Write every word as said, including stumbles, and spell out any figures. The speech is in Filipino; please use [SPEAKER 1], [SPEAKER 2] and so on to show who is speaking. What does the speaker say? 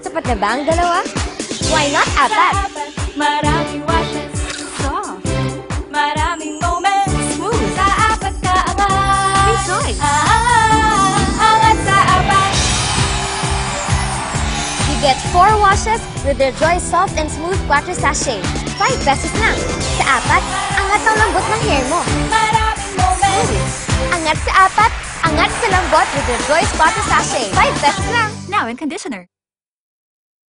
[SPEAKER 1] Sapat na ba ang dalawa? Why not apat?
[SPEAKER 2] Maraming washes,
[SPEAKER 3] Soft.
[SPEAKER 2] maraming moments.
[SPEAKER 3] Smooth.
[SPEAKER 2] Sa apat ka angat.
[SPEAKER 3] Rejoice.
[SPEAKER 2] Ah, angat sa apat.
[SPEAKER 1] You get four washes with their Joy Soft and Smooth Quattro Sachet. five pesos lang. Sa apat, angat ang lambot ng hair mo.
[SPEAKER 2] Maraming moments.
[SPEAKER 1] Angat sa apat, angat sa lambot with their Joy Quattro Sachet. five pesos lang.
[SPEAKER 3] Now in conditioner.